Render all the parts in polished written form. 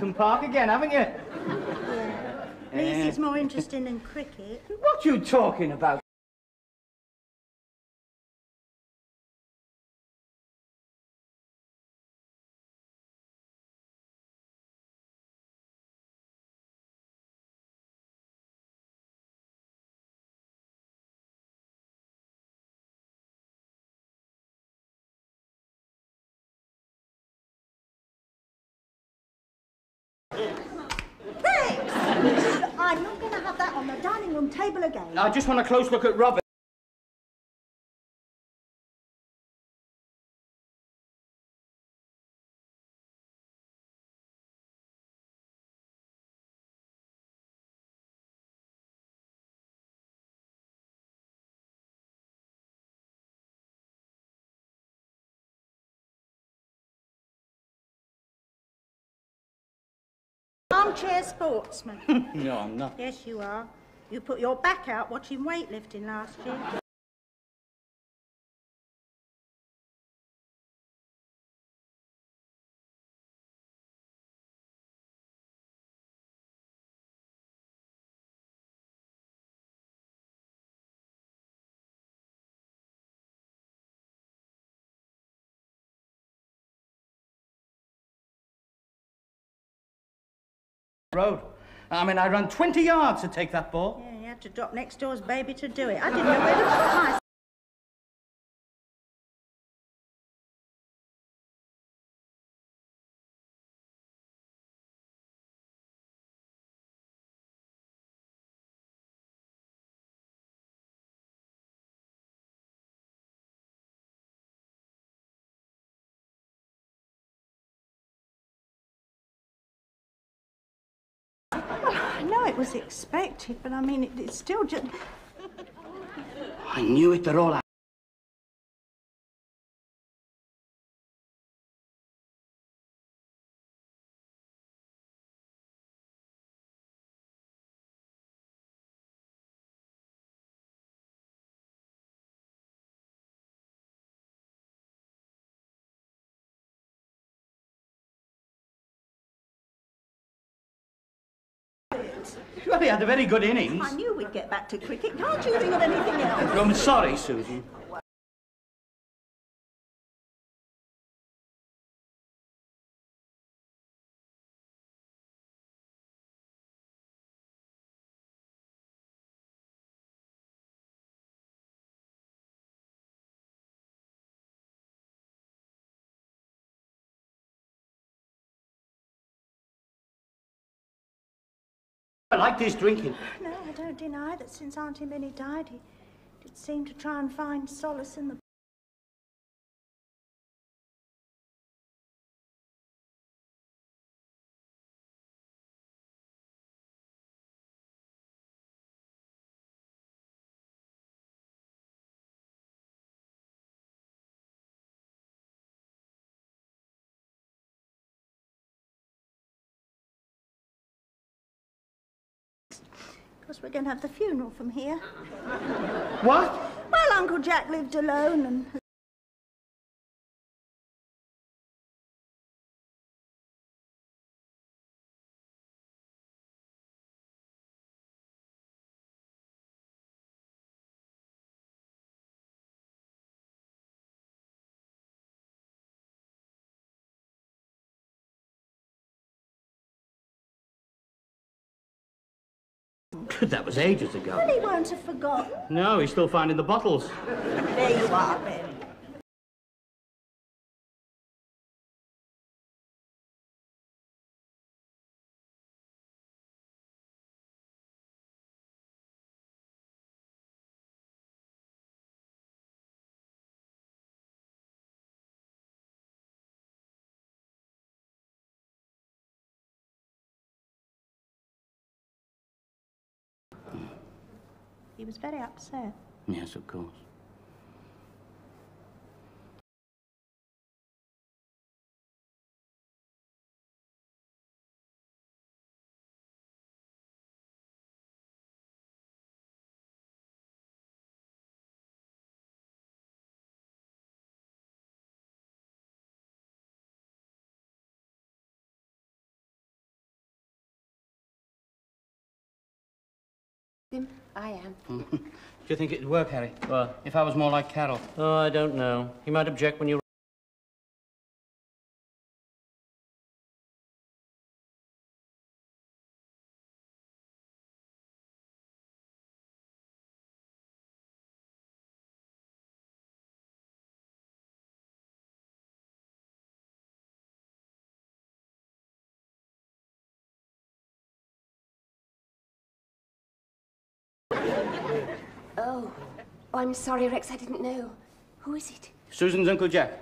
Hampton Park again, haven't you? Yeah. At least it's more interesting than cricket. What you talking about? Thanks! I'm not going to have that on the dining room table again. I just want a close look at Robert. Armchair sportsman. No, I'm not. Yes, you are. You put your back out watching weightlifting last year. Road. I mean, I ran 20 yards to take that ball. Yeah, you had to drop next door's baby to do it. I didn't know where to put my... I know it was expected, but I mean, it's still just... I knew it, they're all out. Well, he had a very good innings. I knew we'd get back to cricket. Can't you think of anything else? I'm sorry, Susan. I like this drinking. No, I don't deny that since Auntie Minnie died, he did seem to try and find solace in the... Of course, we're going to have the funeral from here. What? Well, Uncle Jack lived alone and... That was ages ago. Well, he won't have forgotten. No, he's still finding the bottles. There you are, Ben. He was very upset. Yes, of course. Him? I am. Do you think it'd work, Harry? What? If I was more like Carol? Oh, I don't know. He might object when you... Oh, I'm sorry, Rex. I didn't know. Who is it? Susan's Uncle Jack.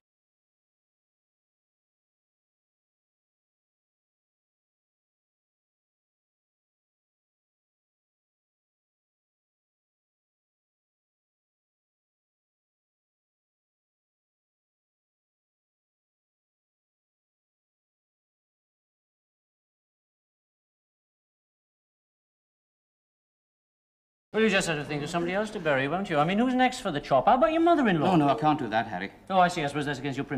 Well, you just have to think of somebody else to bury, won't you? I mean, who's next for the chop? How about your mother-in-law? Oh, no, I can't do that, Harry. Oh, I see. I suppose that's against your principle.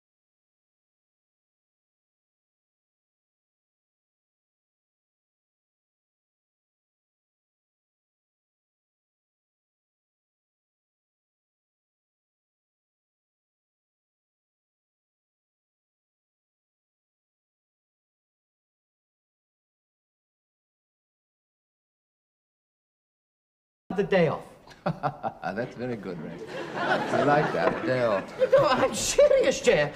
The day off. That's very good, Rex. I like that, day off. No, I'm serious, Jay.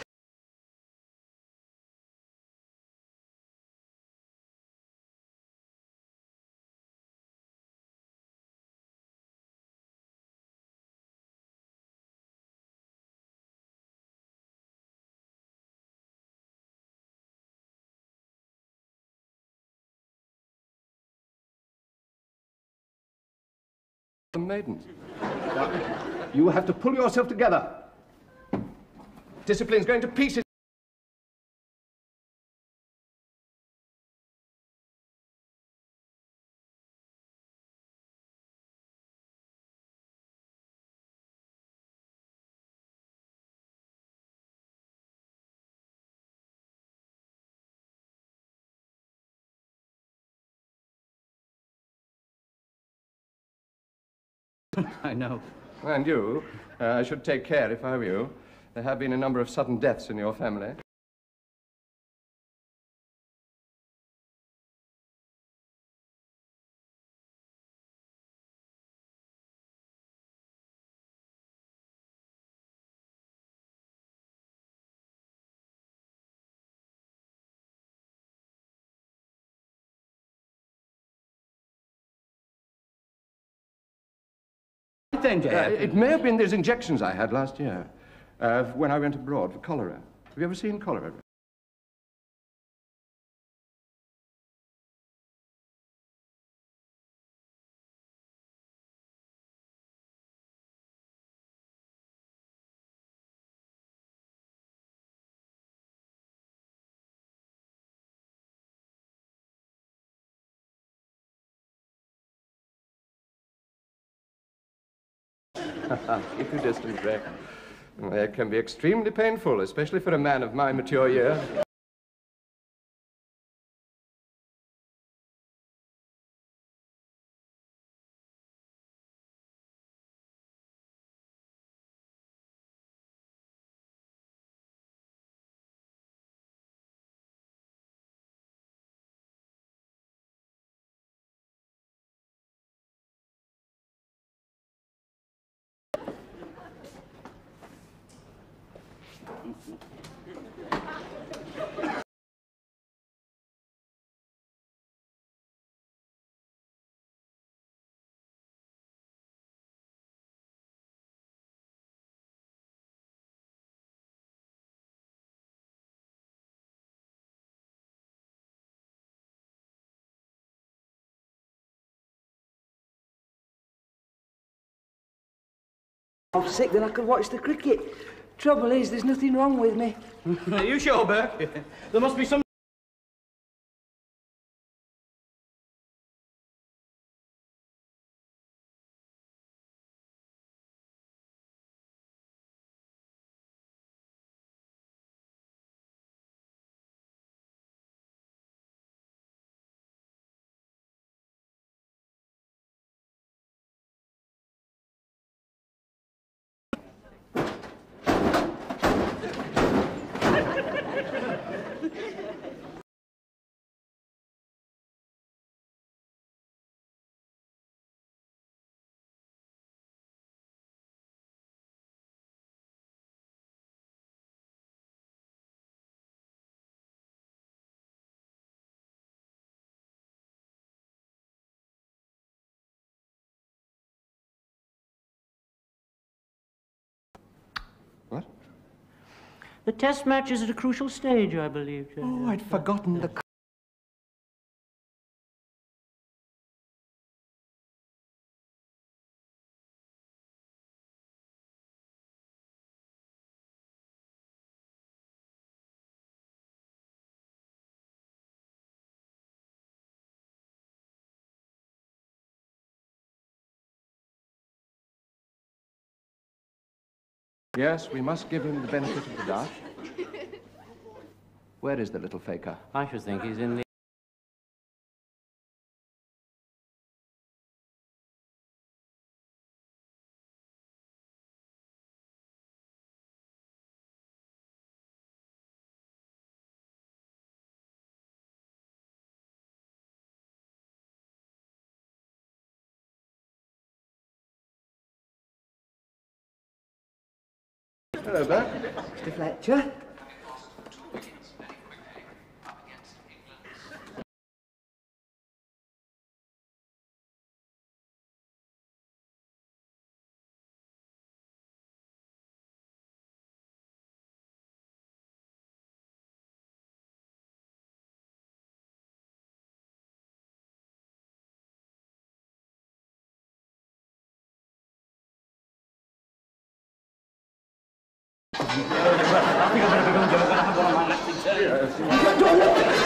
The maidens. Now, you have to pull yourself together. Discipline's going to pieces. I know. And you, I should take care if I were you. There have been a number of sudden deaths in your family. Then, Jay. It may have been those injections I had last year when I went abroad for cholera. Have you ever seen cholera? Keep your distance, Rex. It can be extremely painful, especially for a man of my mature years. I'm sick that I could watch the cricket. Trouble is, there's nothing wrong with me. Are you sure, Burke? There must be some... What? The test match is at a crucial stage, I believe. Oh, I'd forgotten the... Yes, we must give him the benefit of the doubt. Where is the little faker? I should think he's in the... Hello, Bert. Mr. Fletcher. I think I better be going to have one of my lessons.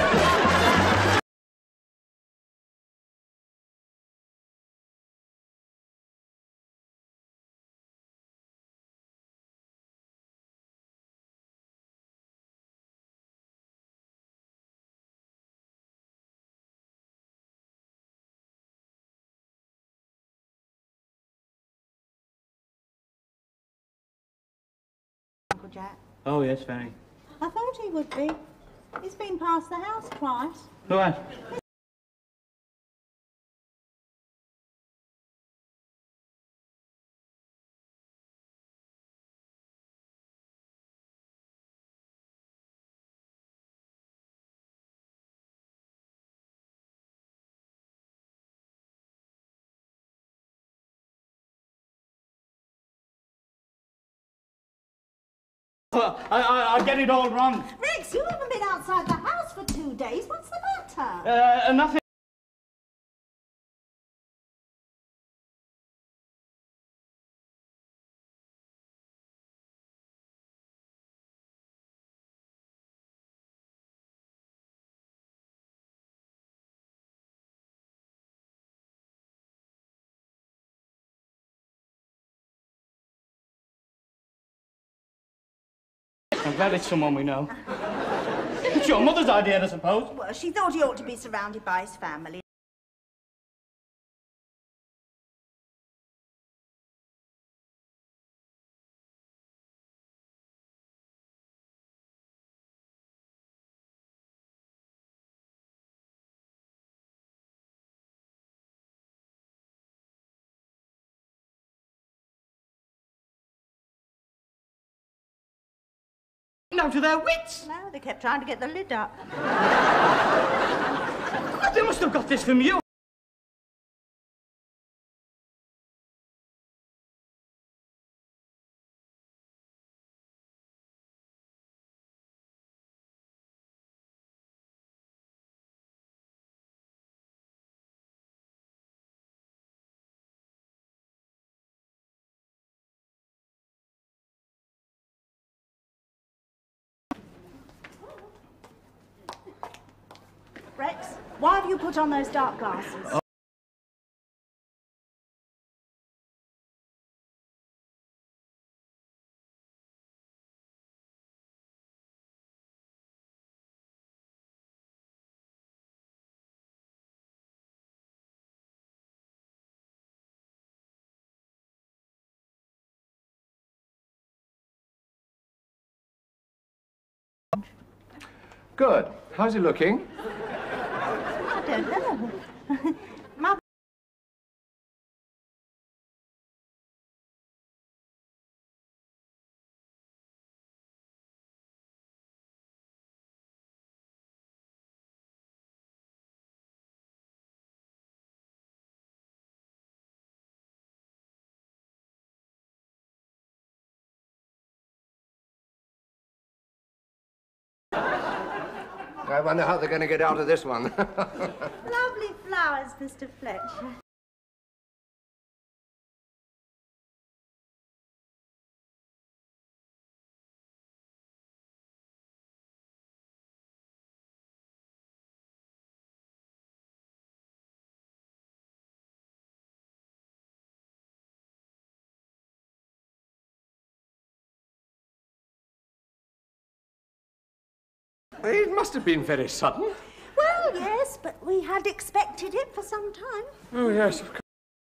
Uncle Jack. Oh, yes, Fanny. I thought he would be. He's been past the house twice. Who has? I get it all wrong. Rex, you haven't been outside the house for 2 days. What's the matter? Nothing. I'm glad it's someone we know. It's your mother's idea, I suppose. Well, she thought he ought to be surrounded by his family. Now to their wits. No, they kept trying to get the lid up. They must have got this from you. Rex, why have you put on those dark glasses? Good. How's he looking? I don't know. Mother. I wonder how they're going to get out of this one. Lovely flowers, Mr. Fletcher. It must have been very sudden. Well, yes, but we had expected it for some time. Oh, yes, of course.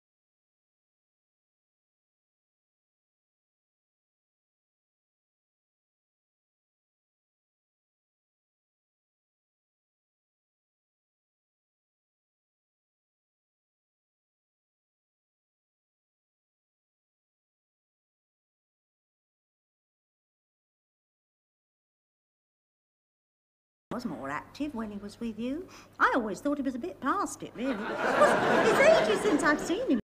He was more active when he was with you. I always thought he was a bit past it, really. It's ages since I've seen him.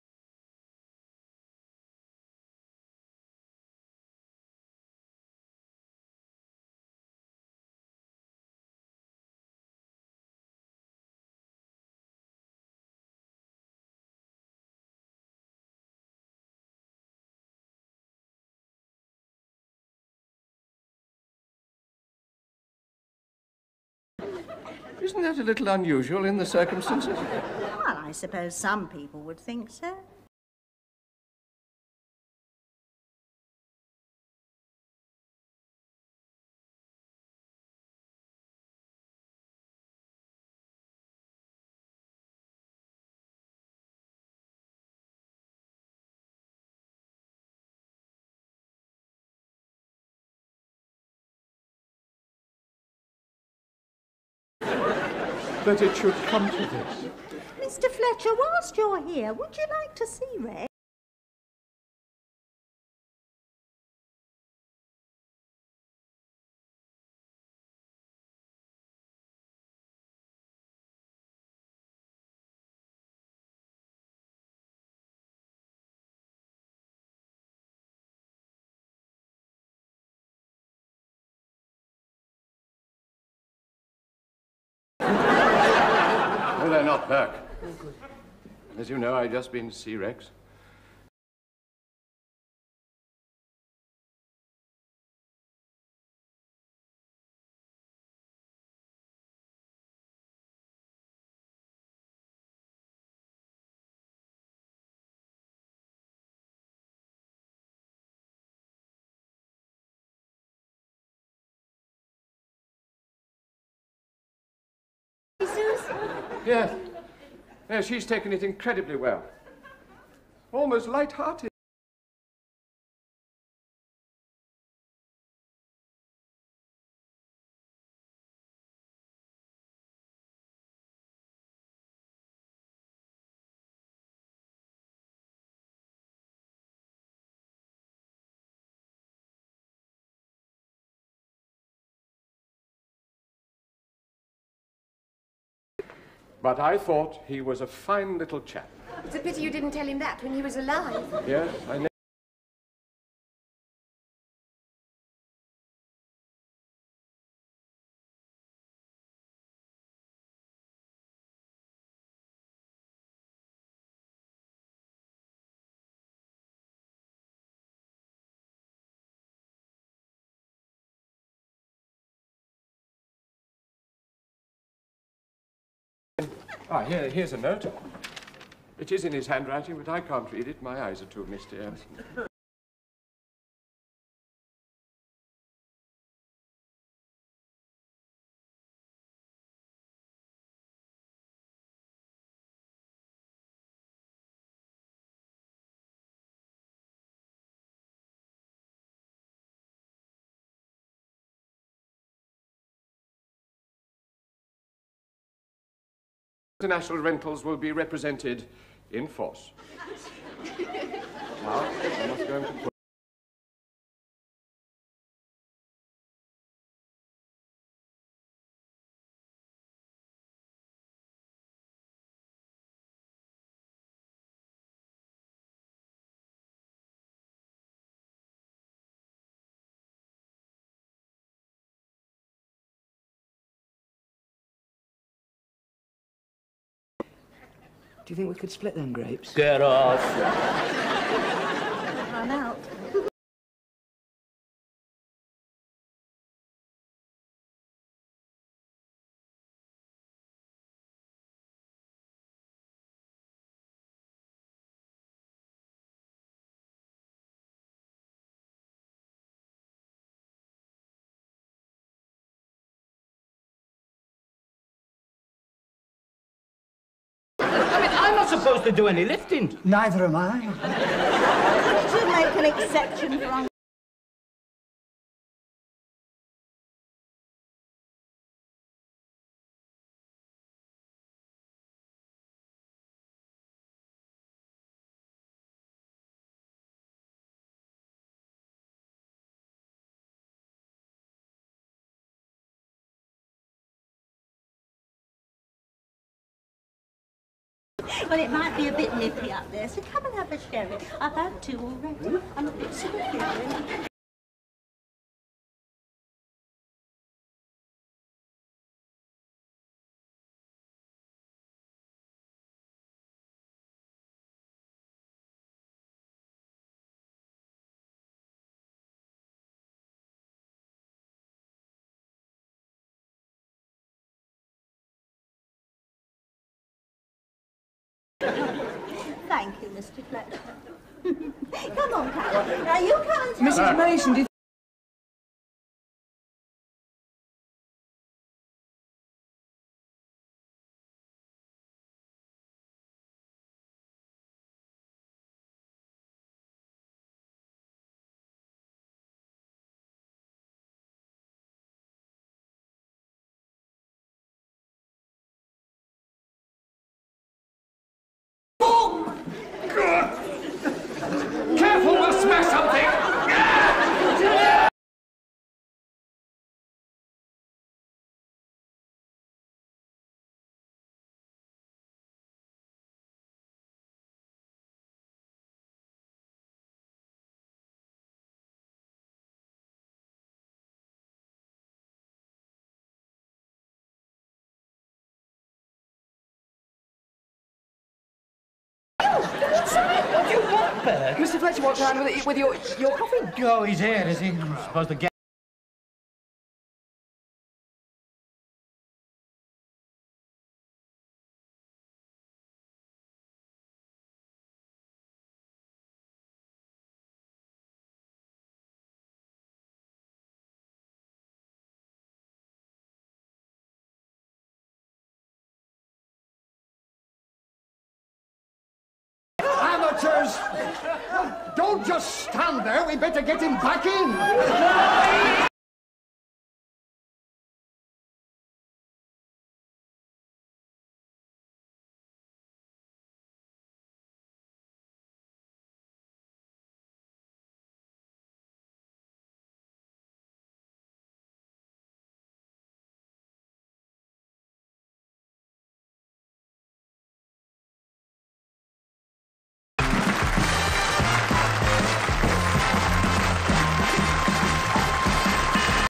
Isn't that a little unusual in the circumstances? Well, I suppose some people would think so. That it should come to this. Mr. Fletcher, whilst you're here, would you like to see Rex? No, they're not back. As you know, I've just been to see Rex. Yes. Yes, she's taken it incredibly well. Almost light-hearted. But I thought he was a fine little chap. It's a pity you didn't tell him that when he was alive. Yes, I know. Ah, here's a note. It is in his handwriting, but I can't read it. My eyes are too misty. International rentals will be represented in force. Now, I must go into... Do you think we could split them grapes? Get off. I'm out. I'm not supposed to do any lifting. Neither am I. To make an exception for Uncle. Well, it might be a bit nippy up there, so come and have a sherry. I've had two already. I'm a bit sick of it. Thank you, Mr. Fletcher. Come on, Carol. Now you come and tell Mrs. Mason, do you Careful, we'll smash something! What do you want, Bert? Mr. Fletcher walked around with your coffee? Oh, he's here, is he? I'm supposed to get... Amateurs! Don't just stand there. We better get him back in.